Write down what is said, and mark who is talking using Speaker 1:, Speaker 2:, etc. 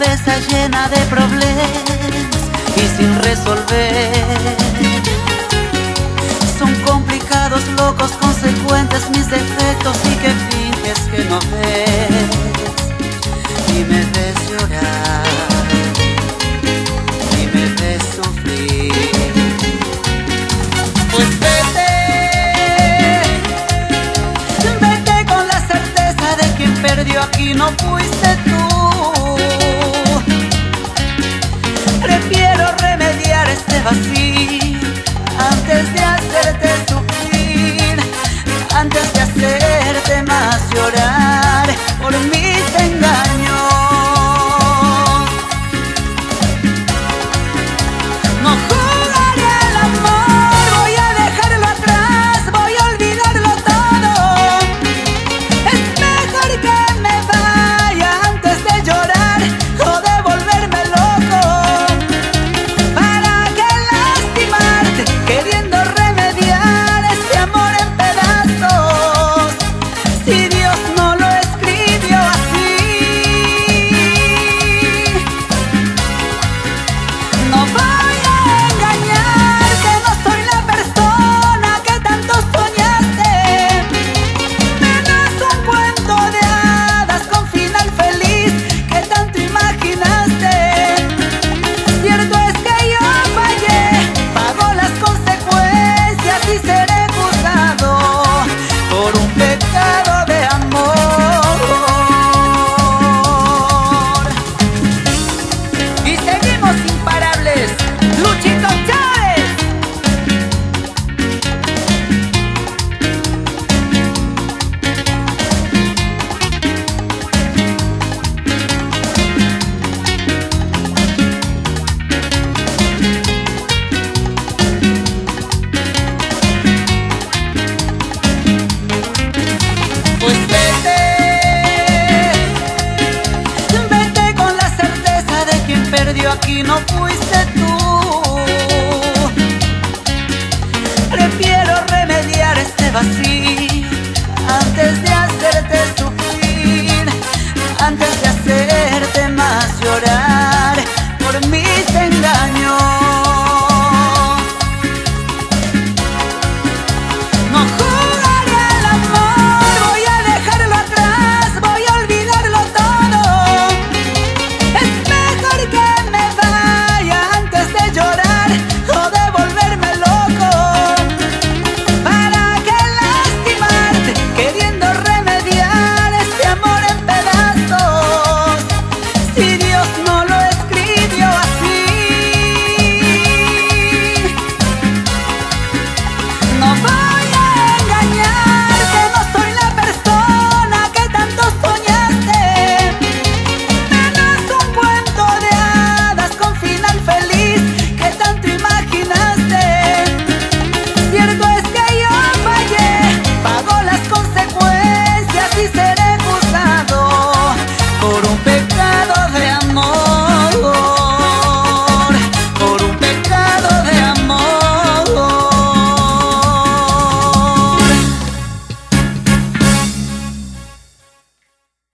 Speaker 1: cabeza llena de problemas y sin resolver. Son complicados, locos, consecuentes mis defectos y que finges que no ves y me ves llorar y me ves sufrir. Pues vete, vete con la certeza de quien perdió aquí no fuiste tú. Prefiero remediar este vacío antes de hacerte sufrir, antes de hacerte más llorar por mis engaños. No jugaré al amor, voy a dejarlo atrás, voy a olvidarlo todo. Es mejor que me vaya antes de llorar o de volverme loco. ¿Para qué lastimarte queriendo remediar este amor en pedazos si Dios no lo escribió así? No voy a engañar que no soy la persona que tanto soñaste. Menos un cuento de hadas con final feliz que tanto imaginaste. Cierto es que yo fallé, pago las consecuencias y seré juzgado por un pecado de amor. Y seguimos imparables, Luchito Chávez. Pues vete, vete con la certeza de quien perdió aquí no fuiste tú. Prefiero remediar este vacío